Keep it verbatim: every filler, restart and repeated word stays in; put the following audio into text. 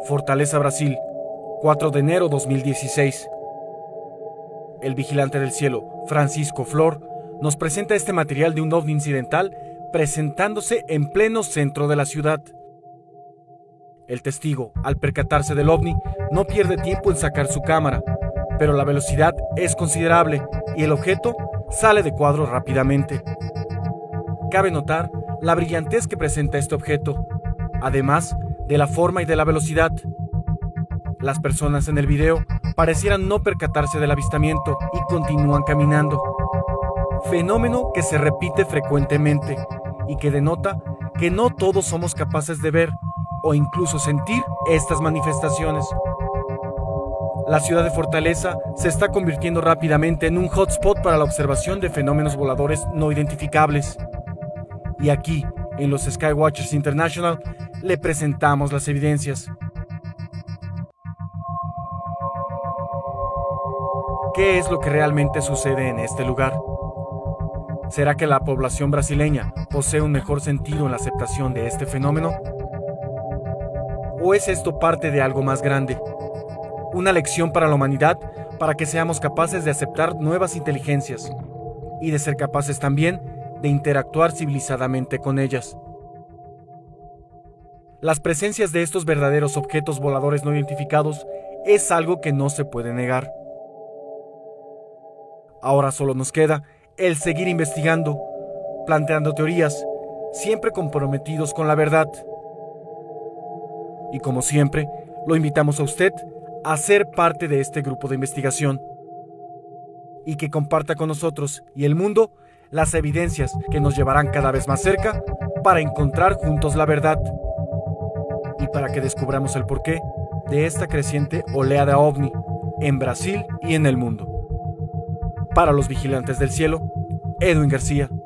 Fortaleza, Brasil, cuatro de enero de dos mil dieciséis. El vigilante del cielo, Francisco Flor, nos presenta este material de un ovni incidental presentándose en pleno centro de la ciudad. El testigo, al percatarse del ovni, no pierde tiempo en sacar su cámara, pero la velocidad es considerable y el objeto sale de cuadro rápidamente. Cabe notar la brillantez que presenta este objeto, además de la forma y de la velocidad. Las personas en el video parecieran no percatarse del avistamiento y continúan caminando. Fenómeno que se repite frecuentemente y que denota que no todos somos capaces de ver o incluso sentir estas manifestaciones. La ciudad de Fortaleza se está convirtiendo rápidamente en un hotspot para la observación de fenómenos voladores no identificables. Y aquí, en los Skywatchers International, le presentamos las evidencias. ¿Qué es lo que realmente sucede en este lugar? ¿Será que la población brasileña posee un mejor sentido en la aceptación de este fenómeno? ¿O es esto parte de algo más grande? Una lección para la humanidad para que seamos capaces de aceptar nuevas inteligencias y de ser capaces también de interactuar civilizadamente con ellas. Las presencias de estos verdaderos objetos voladores no identificados es algo que no se puede negar. Ahora solo nos queda el seguir investigando, planteando teorías, siempre comprometidos con la verdad. Y como siempre, lo invitamos a usted a ser parte de este grupo de investigación y que comparta con nosotros y el mundo las evidencias que nos llevarán cada vez más cerca para encontrar juntos la verdad y para que descubramos el porqué de esta creciente oleada ovni en Brasil y en el mundo. Para los vigilantes del cielo, Edwin García.